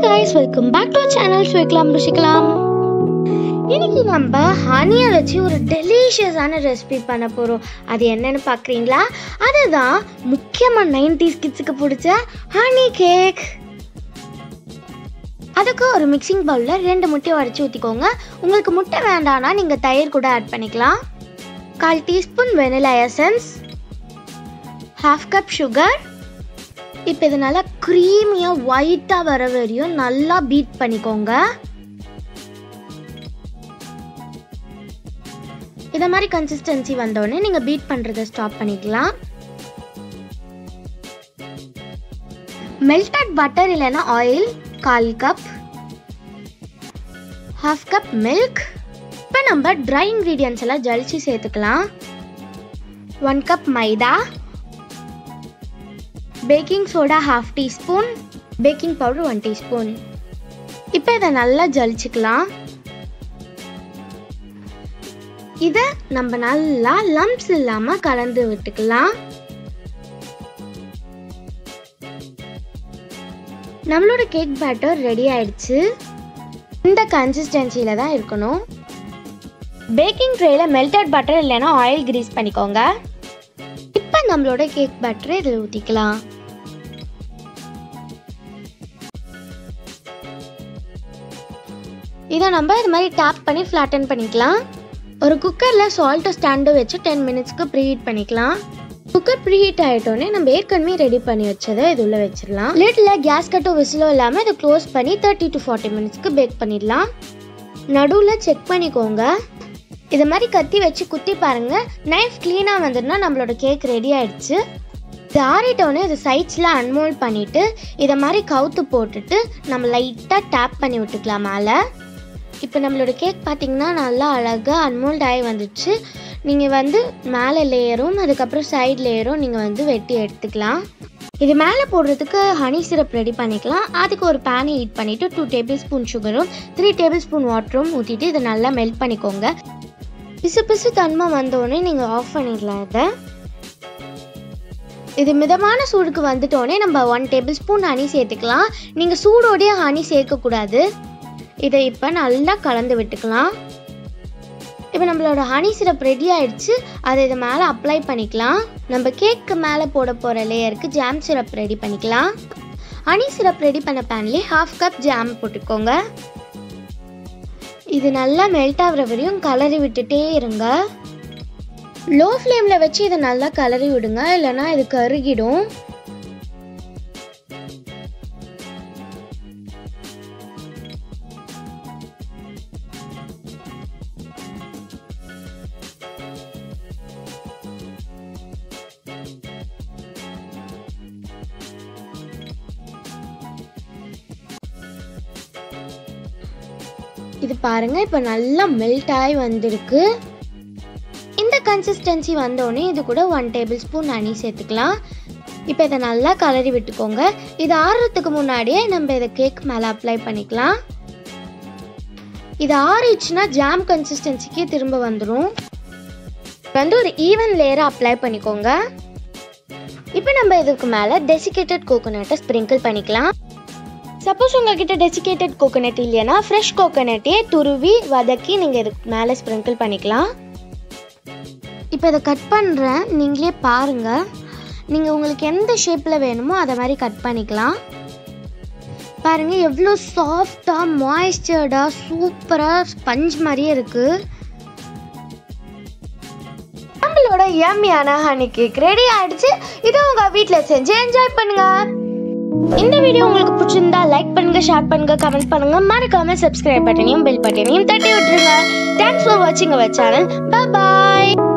guys, welcome back to our channel Swiklam Rushikalam. இன்னைக்கு நம்ம ஹனியை வச்சு ஒரு டெலிஷியஸான ரெசிபி பண்ண போகிறோம். அது என்னன்னு பார்க்குறீங்களா? அதுதான் முக்கியமாக 90s கிட்ஸுக்கு பிடிச்ச ஹனி கேக். அதுக்கு ஒரு மிக்சிங் பவுலில் 2 முட்டையை உடச்சி ஊற்றிக்கோங்க. உங்களுக்கு முட்டை வேண்டாம்னா நீங்கள் தயிர் கூட ஆட் பண்ணிக்கலாம். 1/4 teaspoon vanilla essence, 1/2 cup sugar. இப்போ இது நல்லா க்ரீமியாக ஒயிட்டாக வர வரையும் நல்லா பீட் பண்ணிக்கோங்க. இதை மாதிரி கன்சிஸ்டன்சி வந்தோடனே நீங்கள் பீட் பண்ணுறதை ஸ்டாப் பண்ணிக்கலாம். மெல்டட் பட்டர் இல்லைன்னா ஆயில் 1/4 கப், 1/2 கப் மில்க். இப்போ நம்ம ட்ரை இன்க்ரீடியன்ட்ஸ் எல்லாம் ஜலிச்சு சேர்த்துக்கலாம். 1 cup maida, baking soda 1/2 teaspoon, baking powder 1 teaspoon. இப்போ இதை நல்லா ஜலிச்சுக்கலாம். இதை நம்ம நல்லா லம்ப்ஸ் இல்லாமல் கலந்து விட்டுக்கலாம். நம்மளோட கேக் பேட்டர் ரெடி ஆயிடுச்சு. இந்த கன்சிஸ்டன்சியில தான் இருக்கணும். பேக்கிங் ட்ரேல மெல்டட் பட்டர் இல்லைன்னா ஆயில் கிரீஸ் பண்ணிக்கோங்க. இப்போ நம்மளோட கேக் பேட்டரை இதில் ஊற்றிக்கலாம். இதை நம்ம இது மாதிரி டேப் பண்ணி ஃப்ளாட்டன் பண்ணிக்கலாம். ஒரு குக்கரில் சால்ட்டை ஸ்டாண்டை வச்சு 10 மினிட்ஸ்க்கு ப்ரீஹீட் பண்ணிக்கலாம். குக்கர் ப்ரீஹீட் ஆகிட்டோன்னே நம்ம ஏற்கனவே ரெடி பண்ணி வச்சதை இது உள்ளே வச்சிடலாம். லிட்டில் கேஸ் கட்டோ விசிலோ இல்லாமல் இதை க்ளோஸ் பண்ணி 30 to 40 மினிட்ஸ்க்கு பேக் பண்ணிடலாம். நடுவில் செக் பண்ணிக்கோங்க. இதை மாதிரி கத்தி வச்சு குத்தி பாருங்கள். நைஃப் க்ளீனாக வந்துடுனா நம்மளோட கேக் ரெடி ஆகிடுச்சு. இது ஆறிட்டோன்னே இது சைட்ஸில் அன்மோல்ட் பண்ணிவிட்டு இதை மாதிரி கவுத்து போட்டுட்டு நம்ம லைட்டாக டேப் பண்ணி விட்டுக்கலாம் மேலே. இப்போ நம்மளோட கேக் பார்த்திங்கன்னா நல்லா அழகாக அன்மோல்ட் ஆகி வந்துடுச்சு. நீங்கள் மேலே லேயரும் அதுக்கப்புறம் சைட் லேயரும் நீங்கள் வெட்டி எடுத்துக்கலாம். இது மேலே போடுறதுக்கு ஹனி சிரப் ரெடி பண்ணிக்கலாம். அதுக்கு ஒரு பேனை ஹீட் பண்ணிவிட்டு 2 டேபிள் ஸ்பூன் சுகரும் 3 டேபிள் ஸ்பூன் வாட்டரும் ஊற்றிட்டு இதை நல்லா மெல்ட் பண்ணிக்கோங்க. பிசு பிசு தன்மை வந்தோடனே நீங்கள் ஆஃப் பண்ணிடலாம். இது மிதமான சூடுக்கு வந்துட்டோடனே நம்ம 1 டேபிள் ஸ்பூன் ஹனி சேர்த்துக்கலாம். நீங்கள் சூடோடைய ஹனி சேர்க்கக்கூடாது. இதை இப்போ நல்லா கலந்து விட்டுக்கலாம். இப்போ நம்மளோட ஹனி சிரப் ரெடி ஆயிடுச்சு. அதை இதை மேலே அப்ளை பண்ணிக்கலாம். நம்ம கேக்கு மேலே போட போகிற லேயருக்கு ஜாம் சிரப் ரெடி பண்ணிக்கலாம். ஹனி சிரப் ரெடி பண்ண பேன்லேயே 1/2 கப் ஜாம் போட்டுக்கோங்க. இது நல்லா மெல்ட் ஆகிற வரையும் கலரி விட்டுட்டே இருங்க. லோ ஃப்ளேமில் வச்சு இதை நல்லா கலரி விடுங்க, இல்லைன்னா இது கருகிடும். இது பாருங்க, இப்போ நல்லா மெல்ட் ஆகி வந்திருக்கு. இந்த கன்சிஸ்டன்சி வந்தோடனே இது கூட 1 டேபிள் ஸ்பூன் ஹனி சேர்த்துக்கலாம். இப்போ இதை நல்லா கலரி விட்டுக்கோங்க. இது ஆறுறதுக்கு முன்னாடியே நம்ம இதை கேக் மேலே அப்ளை பண்ணிக்கலாம். இது ஆறிடுச்சுன்னா ஜாம் கன்சிஸ்டன்சிக்கே திரும்ப வந்துடும். ஒரு ஈவன் லேயரை அப்ளை பண்ணிக்கோங்க. இப்போ நம்ம இதுக்கு மேலே டெசிகேட்டட் கோகோனட்டை ஸ்ப்ரிங்கிள் பண்ணிக்கலாம். சப்போஸ் உங்கள்கிட்ட டெசிகேட்டட் கோகோனட் இல்லைன்னா ஃப்ரெஷ் கோகோனட்டையே துருவி வதக்கி நீங்கள் இதுக்கு மேலே ஸ்ப்ரிங்கிள் பண்ணிக்கலாம். இப்போ இதை கட் பண்ணுறேன், நீங்களே பாருங்கள். நீங்கள் உங்களுக்கு எந்த ஷேப்பில் வேணுமோ அதை மாதிரி கட் பண்ணிக்கலாம். பாருங்கள் எவ்வளோ சாஃப்டாக மாய்ஸ்சர்டாக சூப்பராக ஸ்பஞ்ச் மாதிரியே இருக்குது. நம்மளோட யம்மியான ஹனி கேக் ரெடி ஆகிடுச்சு. இதை உங்கள் வீட்டில் செஞ்சு என்ஜாய் பண்ணுங்கள். இந்த வீடியோ உங்களுக்கு பிடிச்சிருந்தா லைக் பண்ணுங்க, ஷேர் பண்ணுங்க, கமெண்ட் பண்ணுங்க. மறக்காம சப்ஸ்கிரைப் பட்டனையும் பெல் பட்டனையும் தட்டி விட்டுருங்க. தேங்க்ஸ் ஃபார் வாட்சிங் அவர் சேனல். Bye bye.